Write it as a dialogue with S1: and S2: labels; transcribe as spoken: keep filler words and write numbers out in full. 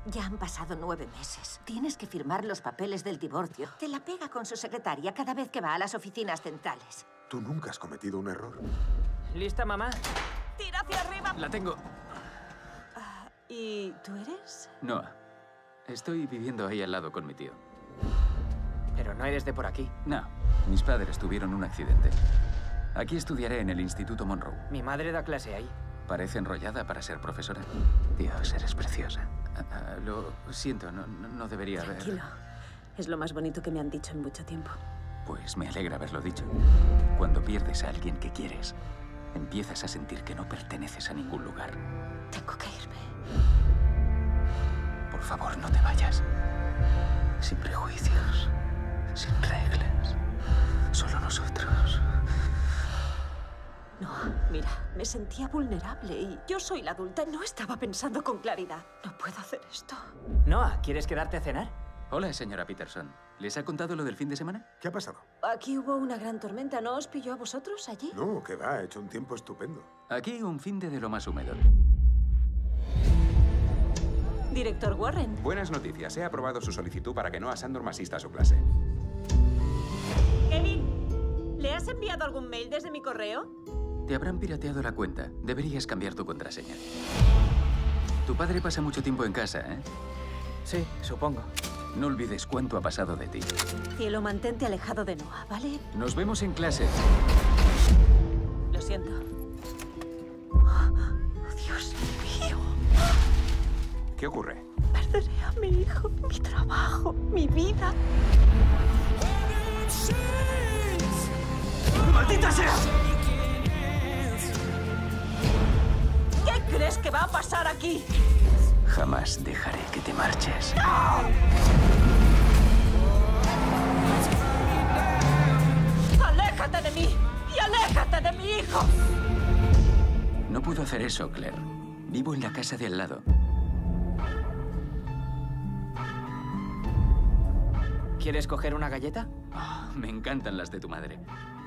S1: Ya han pasado nueve meses. Tienes que firmar los papeles del divorcio. Te la pega con su secretaria cada vez que va a las oficinas centrales.
S2: Tú nunca has cometido un error.
S3: ¿Lista, mamá?
S1: ¡Tira hacia arriba!
S4: La tengo.
S1: ¿Y tú eres?
S4: Noah. Estoy viviendo ahí al lado con mi tío.
S3: Pero no eres de por aquí.
S4: No. Mis padres tuvieron un accidente. Aquí estudiaré en el Instituto Monroe.
S3: Mi madre da clase ahí.
S4: Parece enrollada para ser profesora. Dios, eres preciosa. Ah, ah, lo siento, no, no no debería haber...
S5: Tranquilo. Es lo más bonito que me han dicho en mucho tiempo.
S4: Pues me alegra haberlo dicho. Cuando pierdes a alguien que quieres, empiezas a sentir que no perteneces a ningún lugar.
S5: Tengo que irme.
S4: Por favor, no te vayas. Sin prejuicios, sin reglas. Solo nosotros.
S5: No, mira, me sentía vulnerable y yo soy la adulta y no estaba pensando con claridad. No puedo hacer esto.
S3: Noah, ¿quieres quedarte a cenar?
S4: Hola, señora Peterson. ¿Les ha contado lo del fin de semana?
S2: ¿Qué ha pasado?
S5: Aquí hubo una gran tormenta. ¿No os pilló a vosotros allí?
S2: No, que va, ha hecho un tiempo estupendo.
S4: Aquí un fin de de lo más húmedo.
S5: Director Warren.
S6: Buenas noticias. He aprobado su solicitud para que Noah Sandorm asista a su clase.
S5: Kevin, ¿le has enviado algún mail desde mi correo?
S4: Te habrán pirateado la cuenta. Deberías cambiar tu contraseña. Tu padre pasa mucho tiempo en casa, ¿eh?
S3: Sí, supongo.
S4: No olvides cuánto ha pasado de ti.
S5: Cielo, mantente alejado de Noah, ¿vale?
S4: Nos vemos en clase.
S5: Lo siento. Oh, Dios mío.
S6: ¿Qué ocurre?
S5: Perderé a mi hijo, mi trabajo, mi vida.
S3: ¡Maldita sea!
S5: ¿Qué crees que va a pasar aquí?
S4: Jamás dejaré que te marches.
S5: ¡Aléjate de mí! ¡Y aléjate de mi hijo!
S4: No puedo hacer eso, Claire. Vivo en la casa de al lado.
S3: ¿Quieres coger una galleta?
S4: Oh, me encantan las de tu madre.